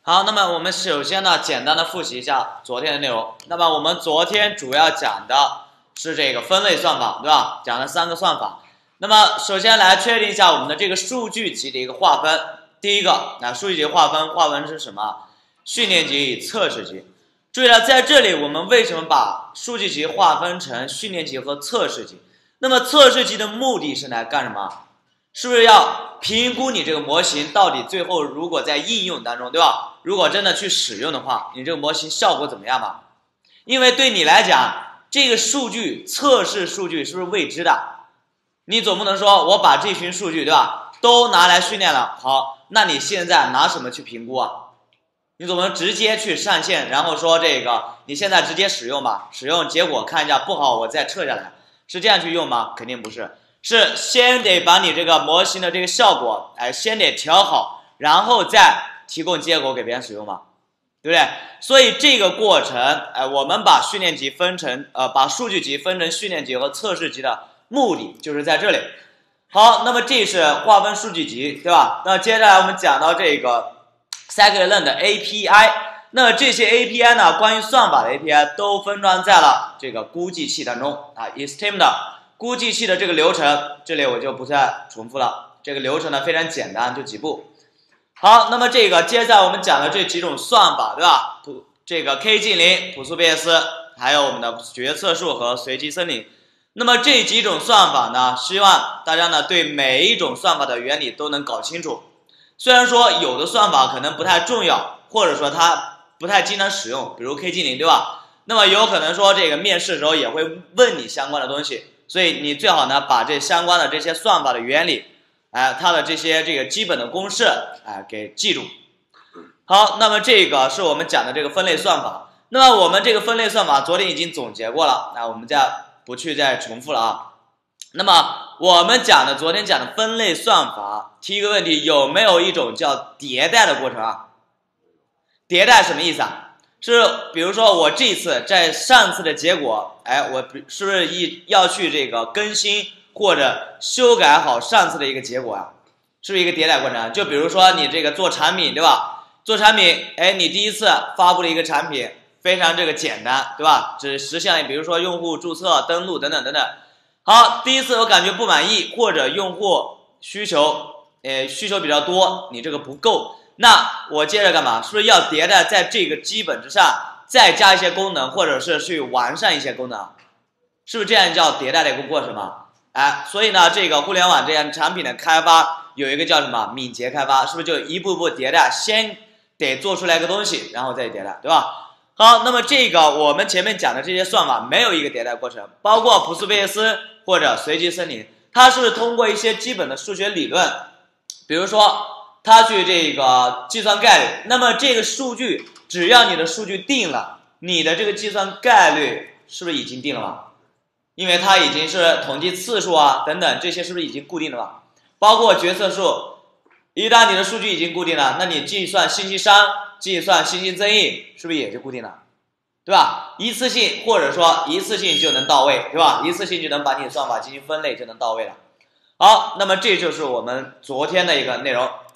好，那么我们首先呢，简单的复习一下昨天的内容。那么我们昨天主要讲的是这个分类算法，对吧？讲了3个算法。那么首先来确定一下我们的这个数据集的一个划分。第一个，数据集划分是什么？训练集与测试集。注意了，在这里我们为什么把数据集划分成训练集和测试集？那么测试集的目的是来干什么？是不是要评估你这个模型到底最后如果在应用当中，对吧？如果真的去使用的话，你这个模型效果怎么样嘛？因为对你来讲，这个数据测试数据是不是未知的？你总不能说我把这群数据，对吧，都拿来训练了，好，那你现在拿什么去评估啊？你总不能直接去上线，然后说这个你现在直接使用吧，使用结果看一下不好，我再撤下来，是这样去用吗？肯定不是，是先得把你这个模型的这个效果，先得调好，然后再提供结果给别人使用嘛，对不对？所以这个过程，我们把训练集分成，把数据集分成训练集和测试集的目的就是在这里。好，那么这是划分数据集，对吧？那接下来我们讲到这个 Scikit-learn 的 API， 那这些 API 呢，关于算法的 API 都分装在了这个估计器当中，Esteem 的估计器的这个流程，这里我就不再重复了。这个流程呢非常简单，就几步。好，那么这个接下来我们讲的这几种算法，对吧？这个 K 近邻、朴素贝叶斯，还有我们的决策树和随机森林。那么这几种算法呢，希望大家呢对每一种算法的原理都能搞清楚。虽然说有的算法可能不太重要，或者说它不太经常使用，比如 K 近邻，对吧？那么有可能说这个面试的时候也会问你相关的东西，所以你最好呢把这相关的这些算法的原理，它的这些基本的公式，给记住。好，那么这个是我们讲的这个分类算法。那么我们这个分类算法昨天已经总结过了，我们不去再重复了啊。那么我们昨天讲的分类算法，提一个问题，有没有一种叫迭代的过程啊？迭代什么意思啊？是比如说我这次在上次的结果，我是不是要去这个更新或者修改好上次的一个结果啊？是不是一个迭代过程？就比如说你这个做产品，对吧？做产品，你第一次发布了一个产品，非常简单，对吧？只实现了比如说用户注册、登录等等等等。好，第一次我感觉不满意，或者用户需求比较多，你这个不够，那我接着干嘛？是不是要迭代，在这个基本之上再加一些功能，或者是去完善一些功能？是不是这样叫迭代的一个过程嘛？所以呢，这个互联网这样产品的开发有一个叫什么敏捷开发，是不是就一步步迭代，先得做出来一个东西，然后再迭代，对吧？好，那么这个我们前面讲的这些算法没有一个迭代过程，包括朴素贝叶斯或者随机森林，它是通过一些基本的数学理论，比如说它去这个计算概率，那么这个数据只要你的数据定了，你的这个计算概率是不是已经定了嘛？因为它已经是统计次数等等，这些是不是已经固定了嘛？包括决策树，一旦你的数据已经固定了，那你计算信息商、计算信息增益是不是也是固定的，对吧？一次性或者说一次性就能到位，对吧？一次性就能把你的算法进行分类，就能到位了。好，那么这就是我们昨天的一个内容。